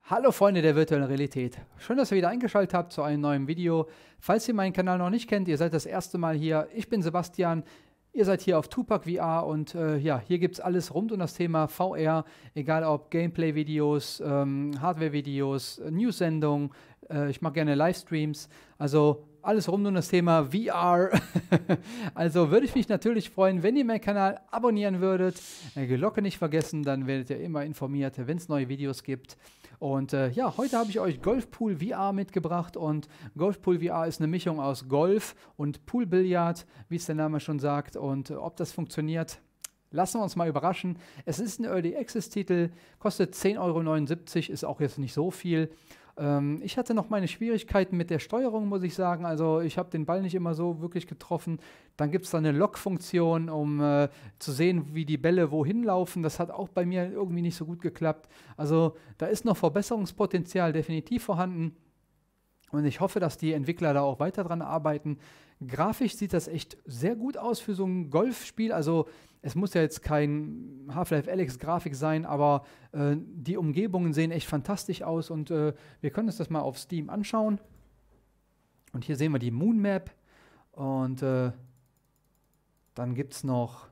Hallo Freunde der virtuellen Realität. Schön, dass ihr wieder eingeschaltet habt zu einem neuen Video. Falls ihr meinen Kanal noch nicht kennt, ihr seid das erste Mal hier. Ich bin Sebastian. Ihr seid hier auf Tupac VR und ja, hier gibt es alles rund um das Thema VR, egal ob Gameplay-Videos, Hardware-Videos, News-Sendungen, ich mache gerne Livestreams, also alles rund um das Thema VR. Also würde ich mich natürlich freuen, wenn ihr meinen Kanal abonnieren würdet, die Glocke nicht vergessen, dann werdet ihr immer informiert, wenn es neue Videos gibt. Und ja, heute habe ich euch Golfpool VR mitgebracht und Golfpool VR ist eine Mischung aus Golf und Poolbillard, wie es der Name schon sagt. Und ob das funktioniert, lassen wir uns mal überraschen. Es ist ein Early Access Titel, kostet 10,79 €, ist auch jetzt nicht so viel. Ich hatte noch meine Schwierigkeiten mit der Steuerung, muss ich sagen. Also ich habe den Ball nicht immer so wirklich getroffen. Dann gibt es da eine Lock-Funktion, um zu sehen, wie die Bälle wohin laufen. Das hat auch bei mir irgendwie nicht so gut geklappt. Also da ist noch Verbesserungspotenzial definitiv vorhanden. Und ich hoffe, dass die Entwickler da auch weiter dran arbeiten. Grafisch sieht das echt sehr gut aus für so ein Golfspiel. Also es muss ja jetzt kein Half-Life Alyx Grafik sein, aber die Umgebungen sehen echt fantastisch aus und wir können uns das mal auf Steam anschauen. Und hier sehen wir die Moon Map und dann gibt es noch,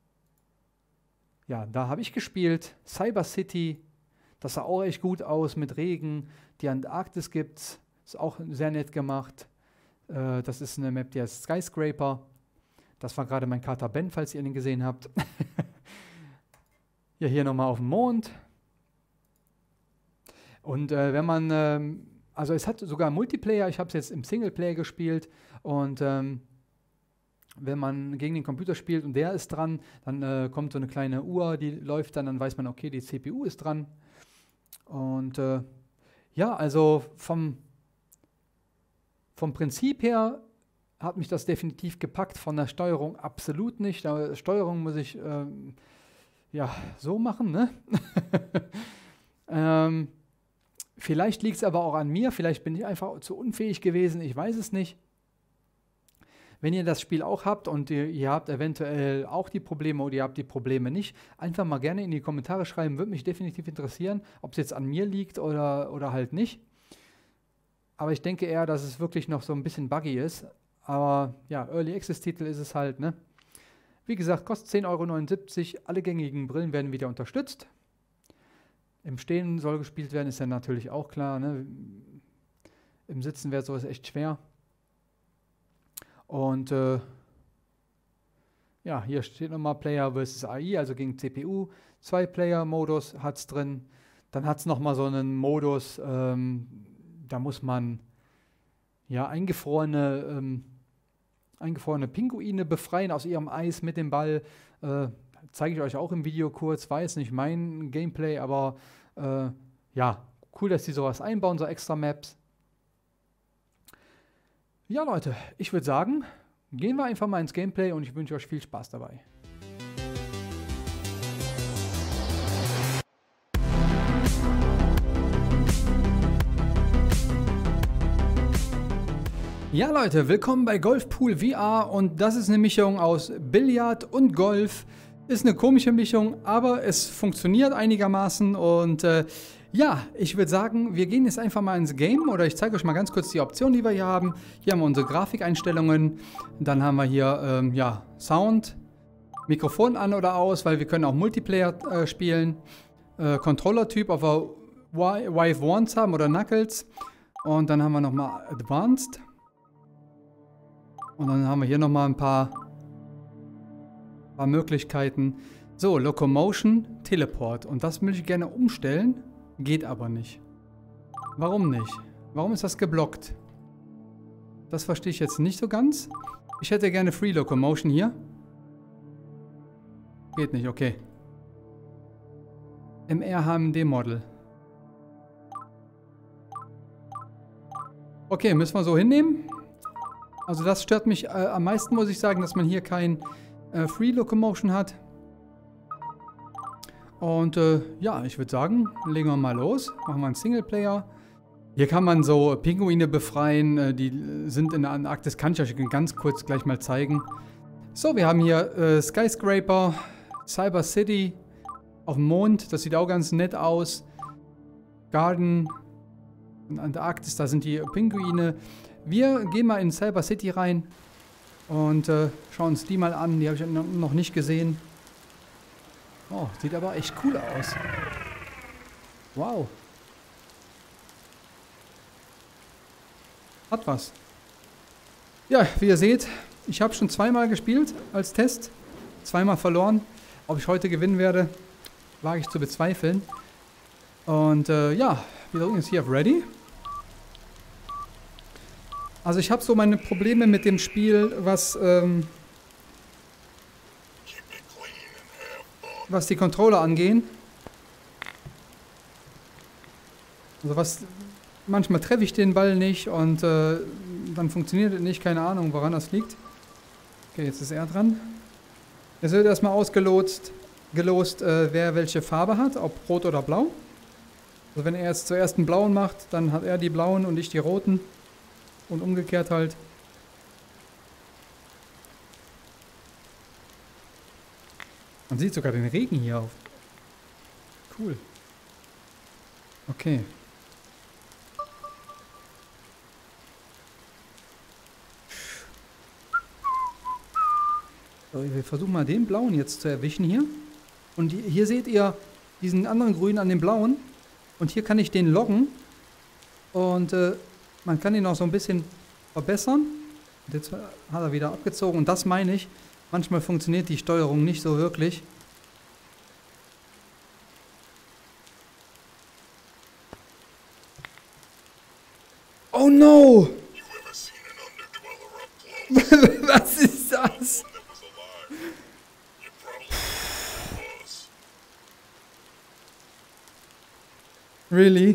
ja, da habe ich gespielt, Cyber City. Das sah auch echt gut aus mit Regen. Die Antarktis gibt's. Ist auch sehr nett gemacht. Das ist eine Map, die heißt Skyscraper. Das war gerade mein Kater Ben, falls ihr ihn gesehen habt. Ja, hier nochmal auf dem Mond. Und wenn man, also es hat sogar Multiplayer, ich habe es jetzt im Singleplayer gespielt. Und wenn man gegen den Computer spielt und der ist dran, dann kommt so eine kleine Uhr, die läuft dann weiß man, okay, die CPU ist dran. Und ja, also vom Prinzip her hat mich das definitiv gepackt, von der Steuerung absolut nicht. Die Steuerung muss ich ja so machen, ne? Vielleicht liegt es aber auch an mir, vielleicht bin ich einfach zu unfähig gewesen, ich weiß es nicht. Wenn ihr das Spiel auch habt und ihr habt eventuell auch die Probleme oder ihr habt die Probleme nicht, einfach mal gerne in die Kommentare schreiben, würde mich definitiv interessieren, ob es jetzt an mir liegt oder halt nicht. Aber ich denke eher, dass es wirklich noch so ein bisschen buggy ist. Aber ja, Early Access Titel ist es halt, ne? Wie gesagt, kostet 10,79 €. Alle gängigen Brillen werden wieder unterstützt. Im Stehen soll gespielt werden, ist ja natürlich auch klar, ne? Im Sitzen wäre sowas echt schwer. Und ja, hier steht nochmal Player vs. AI, also gegen CPU. 2-Player-Modus hat es drin. Dann hat es nochmal so einen Modus, da muss man ja eingefrorene Pinguine befreien aus ihrem Eis mit dem Ball. Zeige ich euch auch im Video kurz. War jetzt nicht mein Gameplay, aber ja, cool, dass die sowas einbauen, so extra Maps. Ja, Leute, ich würde sagen, gehen wir einfach mal ins Gameplay und ich wünsche euch viel Spaß dabei. Ja Leute, willkommen bei Golfpool VR und das ist eine Mischung aus Billard und Golf. Ist eine komische Mischung, aber es funktioniert einigermaßen und ja, ich würde sagen, wir gehen jetzt einfach mal ins Game oder ich zeige euch mal ganz kurz die Optionen, die wir hier haben. Hier haben wir unsere Grafikeinstellungen, dann haben wir hier ja, Sound, Mikrofon an oder aus, weil wir können auch Multiplayer spielen. Controller-Typ, ob wir Vive Wands haben oder Knuckles und dann haben wir nochmal Advanced. Und dann haben wir hier nochmal ein paar Möglichkeiten. So, Locomotion, Teleport. Und das möchte ich gerne umstellen, geht aber nicht. Warum nicht? Warum ist das geblockt? Das verstehe ich jetzt nicht so ganz. Ich hätte gerne Free Locomotion hier. Geht nicht, okay. MR-HMD-Model. Okay, müssen wir so hinnehmen. Also das stört mich am meisten, muss ich sagen, dass man hier kein Free Locomotion hat. Und ja, ich würde sagen, legen wir mal los. Machen wir einen Singleplayer. Hier kann man so Pinguine befreien, die sind in der Antarktis. Kann ich euch ganz kurz gleich mal zeigen. So, wir haben hier Skyscraper, Cyber City auf dem Mond. Das sieht auch ganz nett aus. Garden in Antarktis, da sind die Pinguine. Wir gehen mal in Cyber City rein und schauen uns die mal an. Die habe ich noch nicht gesehen. Oh, sieht aber echt cool aus. Wow. Hat was. Ja, wie ihr seht, ich habe schon zweimal gespielt als Test. Zweimal verloren. Ob ich heute gewinnen werde, wage ich zu bezweifeln. Und ja, wir drücken jetzt hier auf Ready. Also ich habe so meine Probleme mit dem Spiel, was die Controller angehen. Also manchmal treffe ich den Ball nicht und dann funktioniert es nicht. Keine Ahnung, woran das liegt. Okay, jetzt ist er dran. Jetzt wird erstmal gelost, wer welche Farbe hat, ob rot oder blau. Also wenn er jetzt zuerst einen blauen macht, dann hat er die blauen und ich die roten. Und umgekehrt halt. Man sieht sogar den Regen hier auf. Cool. Okay. So, wir versuchen mal den blauen jetzt zu erwischen hier. Und hier seht ihr diesen anderen grünen an dem blauen. Und hier kann ich den loggen. Und man kann ihn auch so ein bisschen verbessern. Und jetzt hat er wieder abgezogen. Und das meine ich. Manchmal funktioniert die Steuerung nicht so wirklich. Oh no! Was ist das? Really?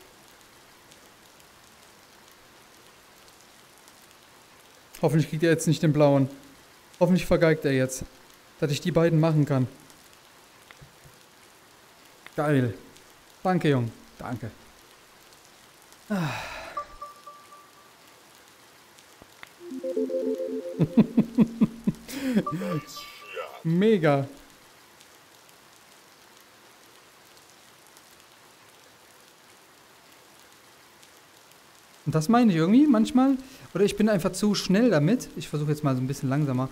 Hoffentlich kriegt er jetzt nicht den blauen. Hoffentlich vergeigt er jetzt, dass ich die beiden machen kann. Geil. Danke, Jung. Danke. Ah. Mega. Und das meine ich irgendwie manchmal. Oder ich bin einfach zu schnell damit. Ich versuche jetzt mal so ein bisschen langsamer.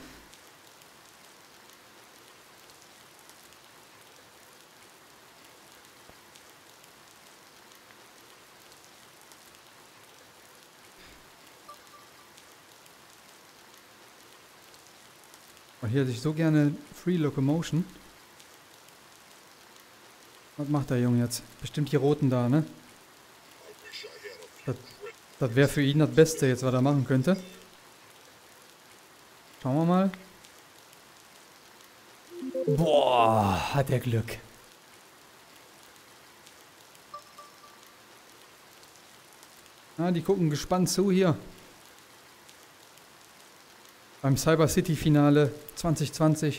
Und hier hätte ich so gerne Free Locomotion. Was macht der Junge jetzt? Bestimmt die Roten da, ne? Das wäre für ihn das Beste jetzt, was er machen könnte. Schauen wir mal. Boah, hat er Glück. Ah, die gucken gespannt zu hier. Beim Cyber City Finale 2020.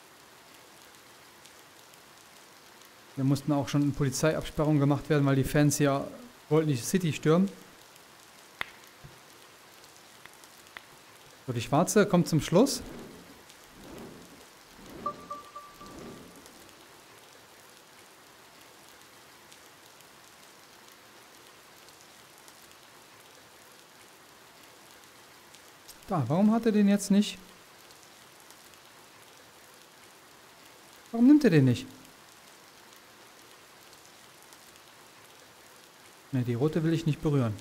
Da mussten auch schon Polizeiabsperrungen gemacht werden, weil die Fans ja wollten die City stürmen. So, die Schwarze kommt zum Schluss. Da, warum hat er den jetzt nicht? Warum nimmt er den nicht? Ne, die rote will ich nicht berühren.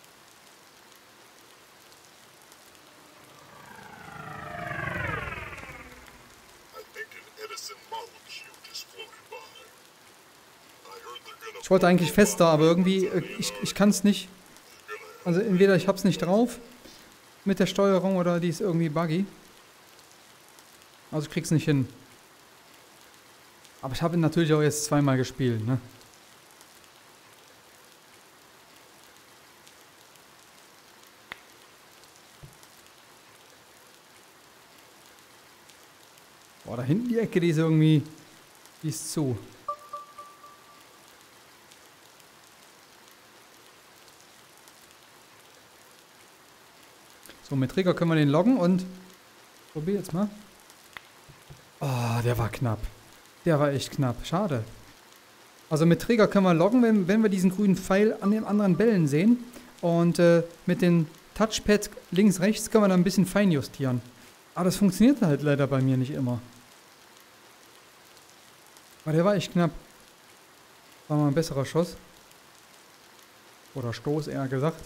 Ich wollte eigentlich fester, aber irgendwie, ich kann es nicht. Also entweder ich hab's nicht drauf mit der Steuerung oder die ist irgendwie buggy. Also ich krieg's nicht hin. Aber ich habe ihn natürlich auch jetzt zweimal gespielt, ne? Boah, da hinten die Ecke, die ist irgendwie, die ist zu. So, mit Trigger können wir den loggen und probier jetzt mal. Oh, der war knapp. Der war echt knapp. Schade. Also mit Trigger können wir loggen, wenn wir diesen grünen Pfeil an den anderen Bällen sehen. Und mit den Touchpad links, rechts können wir dann ein bisschen feinjustieren. Aber das funktioniert halt leider bei mir nicht immer. Aber der war echt knapp. War mal ein besserer Schuss. Oder Stoß eher gesagt.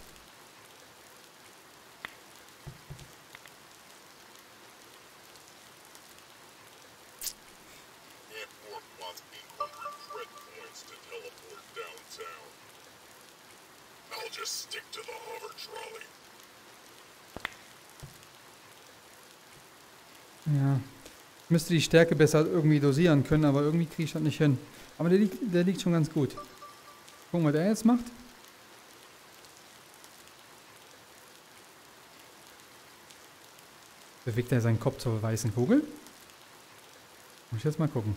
Ja. Ich müsste die Stärke besser irgendwie dosieren können, aber irgendwie kriege ich das nicht hin. Aber der liegt schon ganz gut. Gucken, was er jetzt macht. Bewegt er seinen Kopf zur weißen Kugel? Muss ich jetzt mal gucken.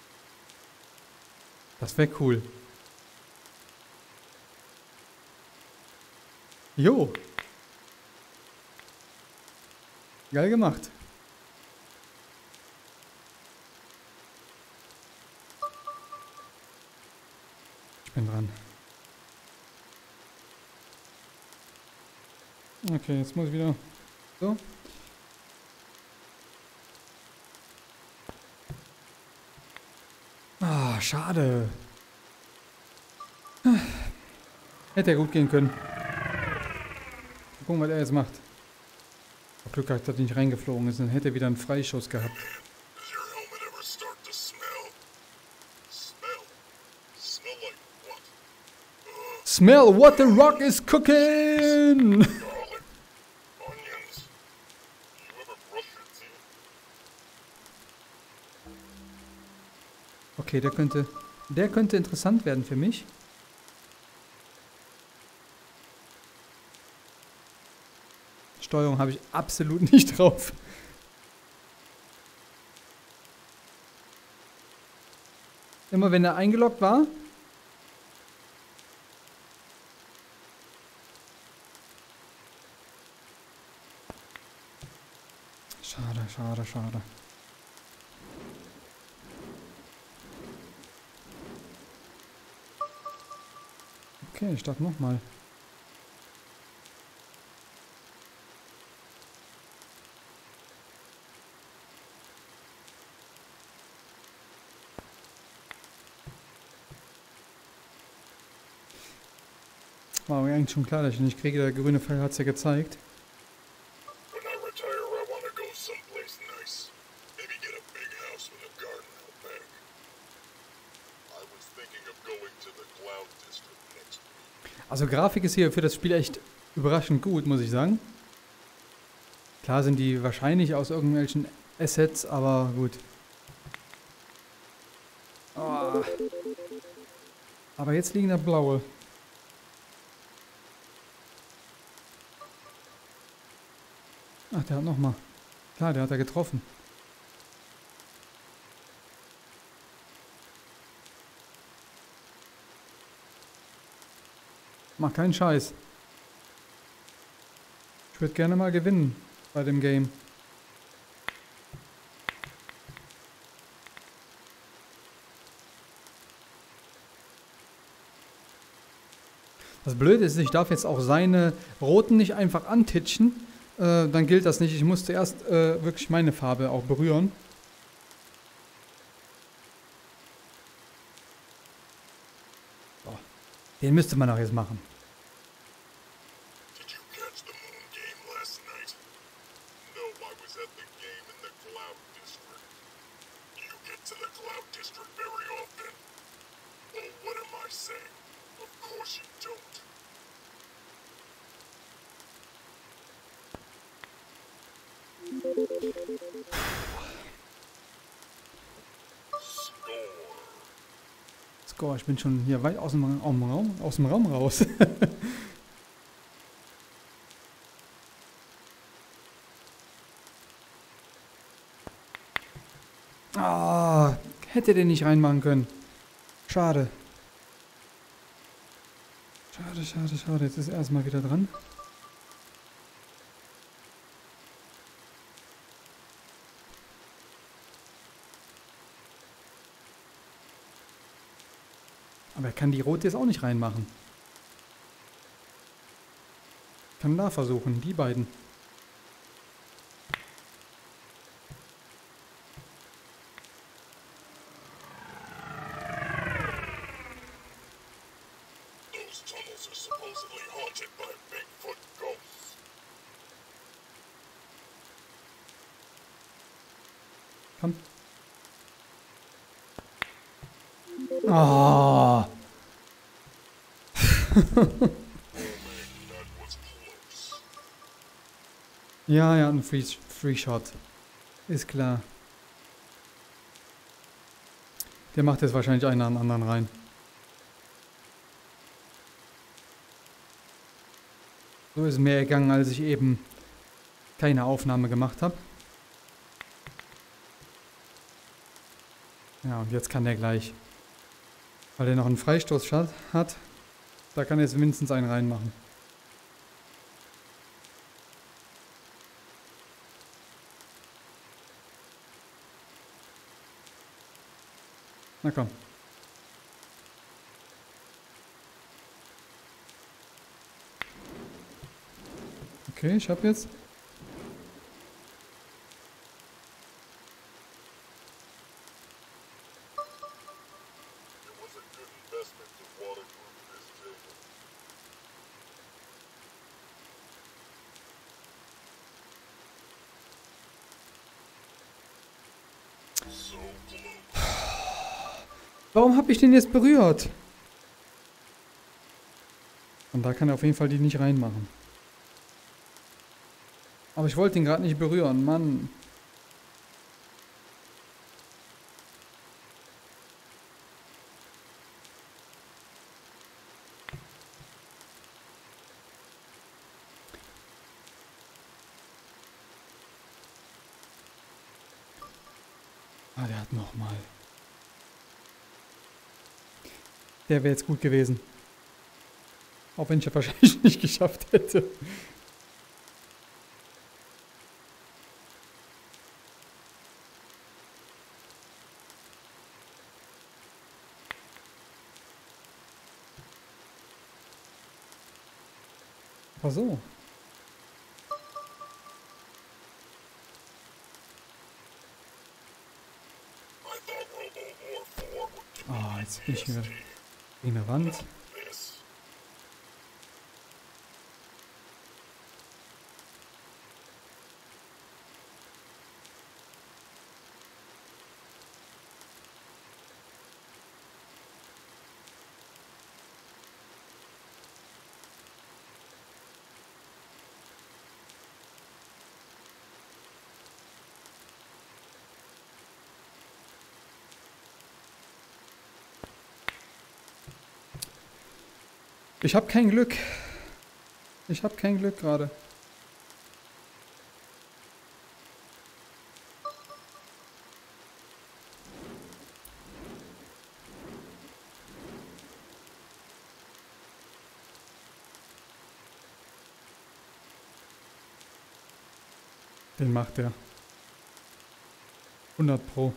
Das wäre cool. Jo. Geil gemacht. Ich bin dran. Okay, jetzt muss ich wieder... So. Ah, schade. Hätte ja gut gehen können. Gucken, was er jetzt macht. Auf Glück gehabt, dass er nicht reingeflogen ist, dann hätte er wieder einen Freischuss gehabt. Smell what the rock is cooking! Okay, der könnte interessant werden für mich. Steuerung habe ich absolut nicht drauf. Immer wenn er eingeloggt war. Schade, schade, schade. Okay, ich starte nochmal. War mir eigentlich schon klar, dass ich nicht kriege. Der grüne Pfeil hat es ja gezeigt. Also Grafik ist hier für das Spiel echt überraschend gut, muss ich sagen. Klar sind die wahrscheinlich aus irgendwelchen Assets, aber gut. Oh. Aber jetzt liegen da blaue. Ach, der hat nochmal. Klar, der hat da getroffen. Mach keinen Scheiß. Ich würde gerne mal gewinnen bei dem Game. Das Blöde ist, ich darf jetzt auch seine roten nicht einfach antitschen. Dann gilt das nicht. Ich muss zuerst wirklich meine Farbe auch berühren. So. Den müsste man auch jetzt machen. Score, ich bin schon hier weit aus dem Raum raus. Ah, hätte den nicht reinmachen können. Schade. Schade, schade, schade. Jetzt ist er erstmal wieder dran. Aber er kann die rote jetzt auch nicht reinmachen. Kann da versuchen, die beiden. Komm. Oh. Ja, er hat einen Free Shot. Ist klar. Der macht jetzt wahrscheinlich einen an den anderen rein. So ist mehr gegangen, als ich eben keine Aufnahme gemacht habe. Ja, und jetzt kann der gleich. Weil er noch einen Freistoß hat, da kann er jetzt mindestens einen reinmachen. Na komm. Okay, ich hab jetzt. Warum habe ich den jetzt berührt? Und da kann er auf jeden Fall die nicht reinmachen. Aber ich wollte ihn gerade nicht berühren, Mann. Ah, der hat nochmal. Der wäre jetzt gut gewesen. Auch wenn ich ja wahrscheinlich nicht geschafft hätte. Aber so. Ah, jetzt bin ich wieder gegen eine Wand. Ich habe kein Glück. Ich habe kein Glück gerade. Den macht er. 100 Pro.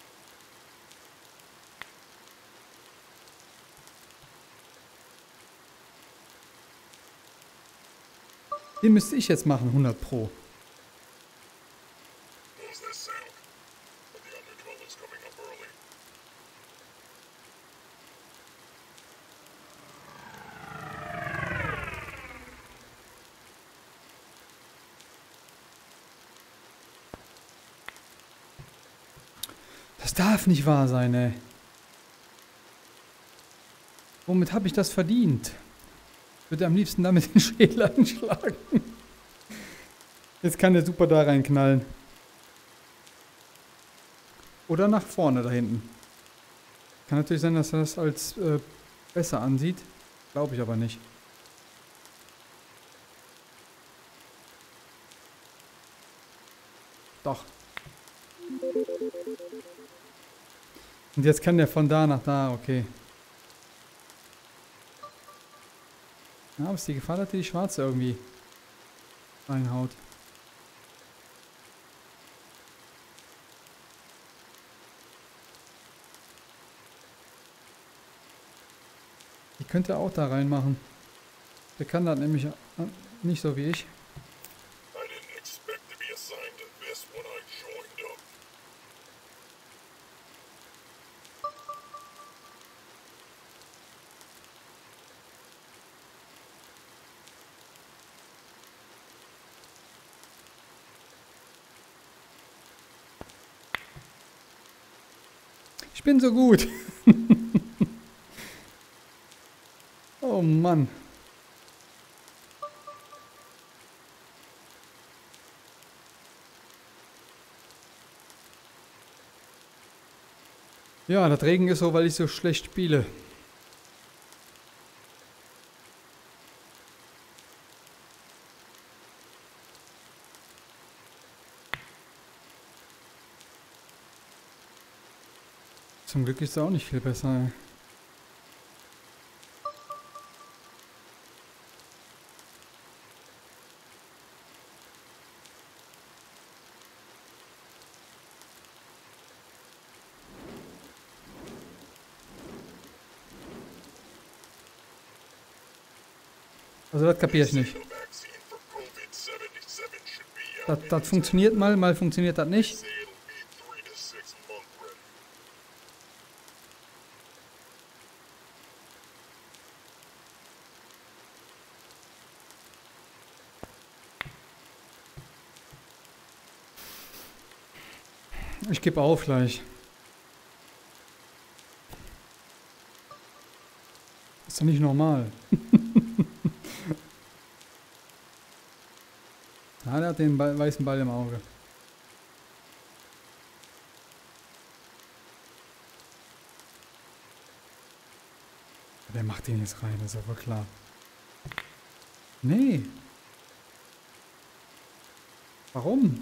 Den müsste ich jetzt machen, 100 Pro. Das darf nicht wahr sein, ey. Womit habe ich das verdient? Ich würde am liebsten damit den Schädel einschlagen. Jetzt kann der super da reinknallen. Oder nach vorne da hinten. Kann natürlich sein, dass er das als besser ansieht. Glaube ich aber nicht. Doch. Und jetzt kann der von da nach da, okay. Ja, aber ist die Gefahr, dass die Schwarze irgendwie reinhaut. könnte auch da reinmachen. Der kann das nämlich nicht so wie ich. Ich bin so gut. Oh Mann. Ja, das Regen ist so, weil ich so schlecht spiele. Zum Glück ist es auch nicht viel besser. Ey. Also das kapiere ich nicht. Das funktioniert mal funktioniert das nicht. Ich gebe auf gleich. Ist doch nicht normal. Ah, der hat den weißen Ball im Auge. Der macht den jetzt rein, das ist aber klar. Nee. Warum?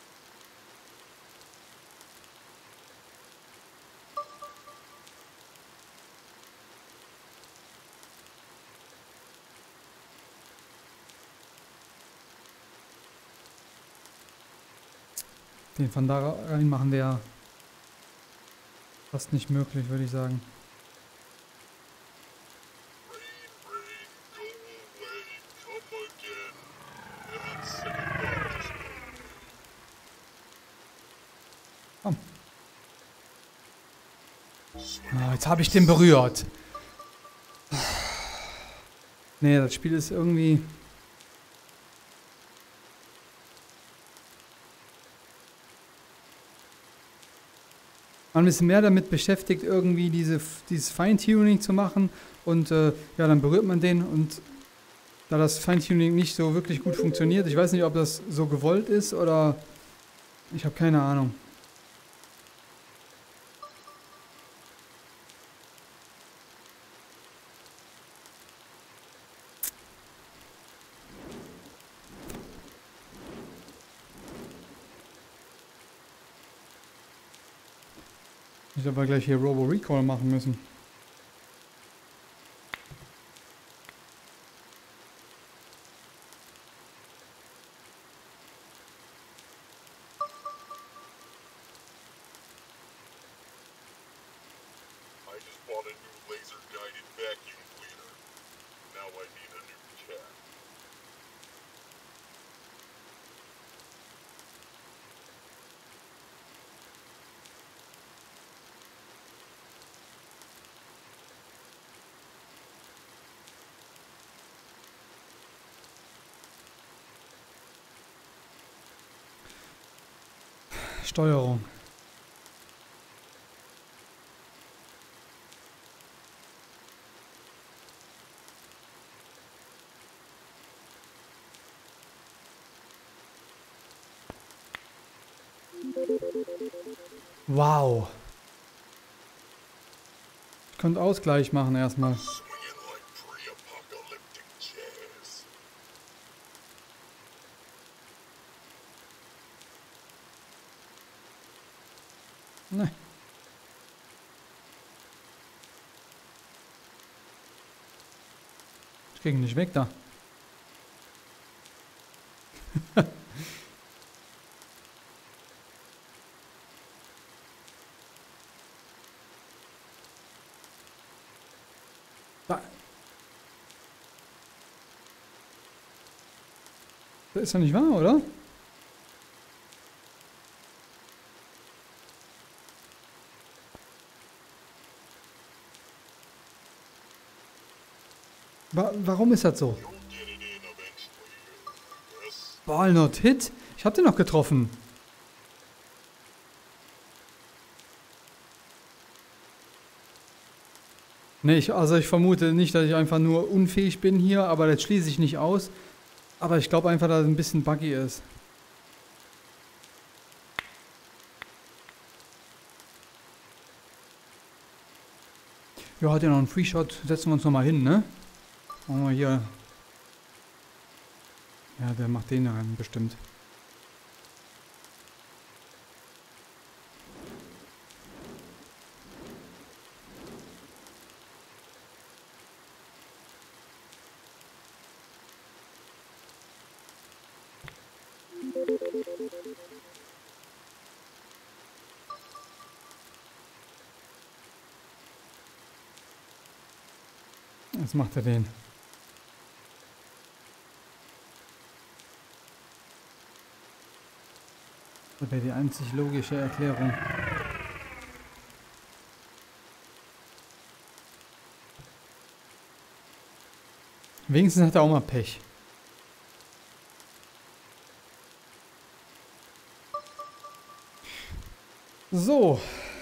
Den von da rein machen wäre fast nicht möglich, würde ich sagen. Komm. Ah, jetzt habe ich den berührt. Nee, das Spiel ist irgendwie... Man ist mehr damit beschäftigt, irgendwie dieses Feintuning zu machen und ja, dann berührt man den und da das Feintuning nicht so wirklich gut funktioniert, ich weiß nicht, ob das so gewollt ist oder ich habe keine Ahnung. Ich werde aber gleich hier Robo Recall machen müssen. Steuerung. Wow. Ich könnte Ausgleich machen erstmal. Ne. Ich kriege ihn nicht weg da. Das ist doch nicht wahr, oder? Warum ist das so? Walnut Hit? Ich hab den noch getroffen. Nee, also ich vermute nicht, dass ich einfach nur unfähig bin hier, aber das schließe ich nicht aus. Aber ich glaube einfach, dass es ein bisschen buggy ist. Ja, hat ja noch einen Free Shot. Setzen wir uns nochmal hin, ne? Machen wir hier. Ja, der macht den rein, bestimmt. Jetzt macht er den. Das wäre die einzig logische Erklärung. Wenigstens hat er auch mal Pech. So.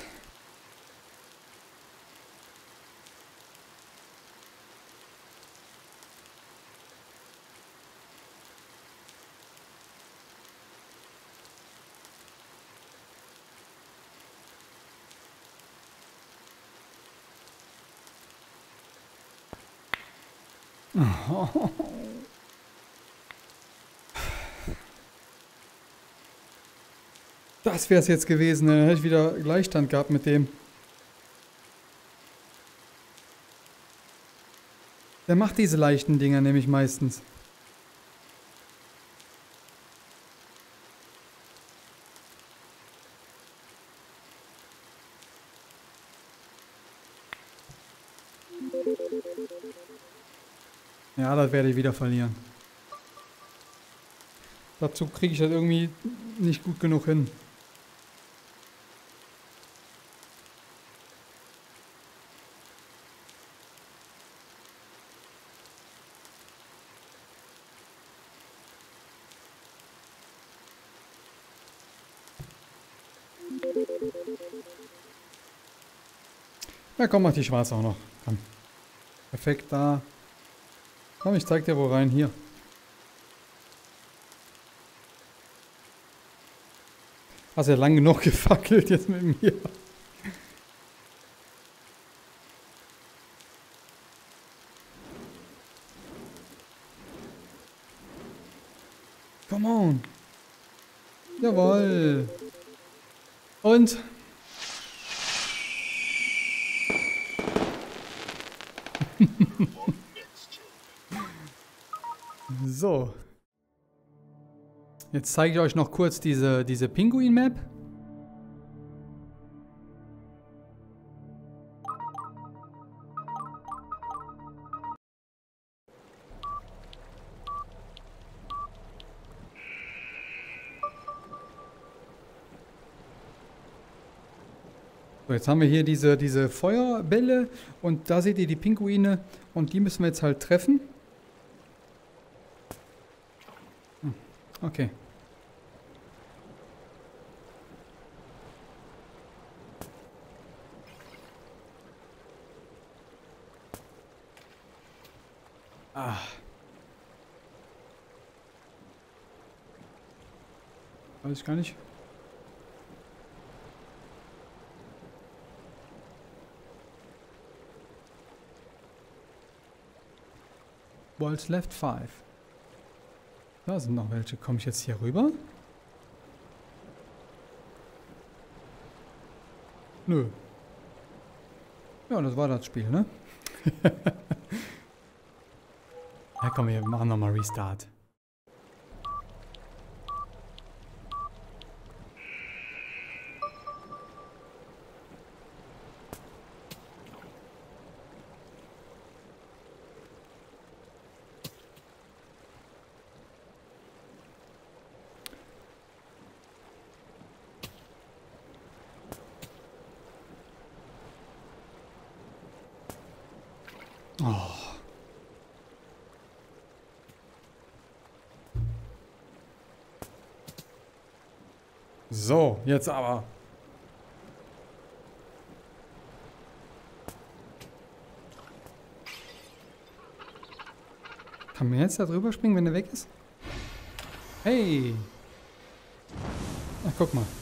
Das wäre es jetzt gewesen, dann hätte ich wieder Gleichstand gehabt mit dem. Der macht diese leichten Dinger nämlich meistens. Ja, das werde ich wieder verlieren. Dazu kriege ich das irgendwie nicht gut genug hin. Ja, komm, mach die schwarze auch noch. Komm. Perfekt, da. Komm, ich zeig dir wo rein. Hier. Hast ja lang genug gefackelt jetzt mit mir. Come on. Jawohl. Und? So. Jetzt zeige ich euch noch kurz diese Pinguin-Map. So, jetzt haben wir hier diese Feuerbälle und da seht ihr die Pinguine und die müssen wir jetzt halt treffen. Okay. Ah. Weiß ich gar nicht. Balls left 5. Da sind noch welche. Komme ich jetzt hier rüber? Nö. Ja, das war das Spiel, ne? Ja, komm, wir machen nochmal Restart. Oh. So, jetzt aber. Kann man jetzt da drüber springen, wenn er weg ist? Hey! Ach, guck mal.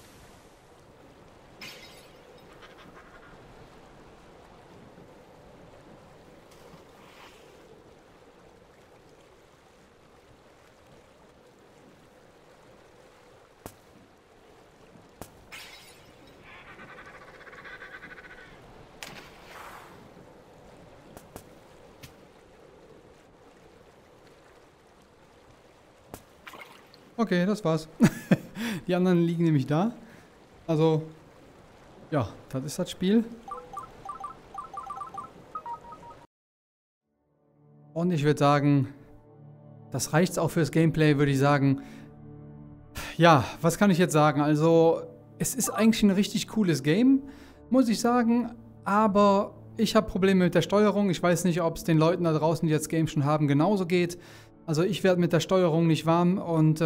Okay, das war's. Die anderen liegen nämlich da. Also, ja, das ist das Spiel. Und ich würde sagen, das reicht's auch fürs Gameplay, würde ich sagen. Ja, was kann ich jetzt sagen? Also, es ist eigentlich ein richtig cooles Game, muss ich sagen. Aber ich habe Probleme mit der Steuerung. Ich weiß nicht, ob es den Leuten da draußen, die jetzt Game schon haben, genauso geht. Also ich werde mit der Steuerung nicht warm und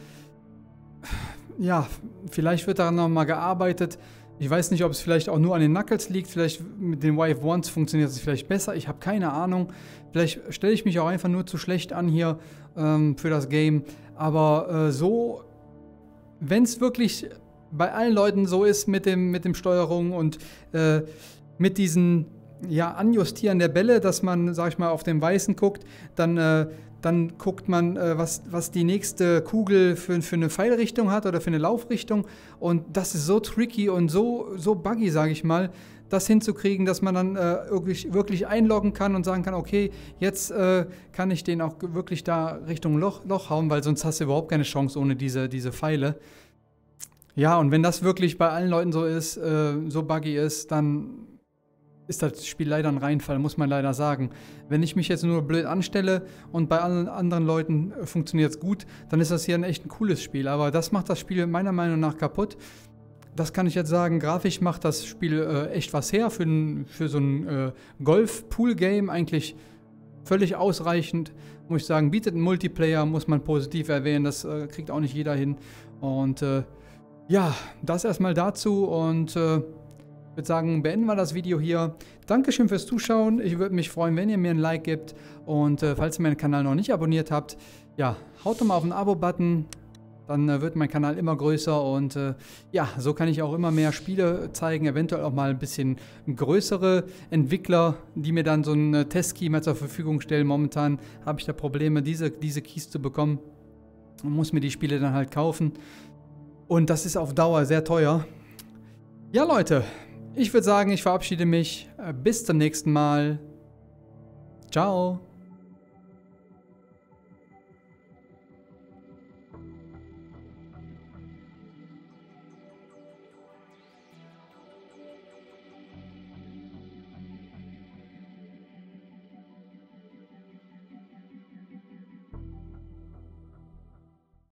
ja, vielleicht wird daran nochmal gearbeitet. Ich weiß nicht, ob es vielleicht auch nur an den Knuckles liegt. Vielleicht mit den Wave Ones funktioniert es vielleicht besser. Ich habe keine Ahnung. Vielleicht stelle ich mich auch einfach nur zu schlecht an hier für das Game. Aber so, wenn es wirklich bei allen Leuten so ist mit dem Steuerung und mit diesen ja, Anjustieren der Bälle, dass man, sag ich mal, auf den Weißen guckt, dann guckt man, was die nächste Kugel für eine Pfeilrichtung hat oder für eine Laufrichtung. Und das ist so tricky und so buggy, sage ich mal, das hinzukriegen, dass man dann wirklich einloggen kann und sagen kann, okay, jetzt kann ich den auch wirklich da Richtung Loch hauen, weil sonst hast du überhaupt keine Chance ohne diese Pfeile. Ja, und wenn das wirklich bei allen Leuten so ist, so buggy ist, dann ist das Spiel leider ein Reinfall, muss man leider sagen. Wenn ich mich jetzt nur blöd anstelle und bei allen anderen Leuten funktioniert es gut, dann ist das hier ein echt ein cooles Spiel. Aber das macht das Spiel meiner Meinung nach kaputt. Das kann ich jetzt sagen, grafisch macht das Spiel echt was her. Für so ein Golf-Pool-Game eigentlich völlig ausreichend, muss ich sagen. Bietet einen Multiplayer, muss man positiv erwähnen. Das kriegt auch nicht jeder hin. Und ja, das erstmal dazu und ich würde sagen, beenden wir das Video hier. Dankeschön fürs Zuschauen. Ich würde mich freuen, wenn ihr mir ein Like gebt. Und falls ihr meinen Kanal noch nicht abonniert habt, ja, haut doch mal auf den Abo-Button. Dann wird mein Kanal immer größer. Und ja, so kann ich auch immer mehr Spiele zeigen. Eventuell auch mal ein bisschen größere Entwickler, die mir dann so einen Testkey mal zur Verfügung stellen. Momentan habe ich da Probleme, diese Keys zu bekommen. Man muss mir die Spiele dann halt kaufen. Und das ist auf Dauer sehr teuer. Ja, Leute. Ich würde sagen, ich verabschiede mich. Bis zum nächsten Mal. Ciao.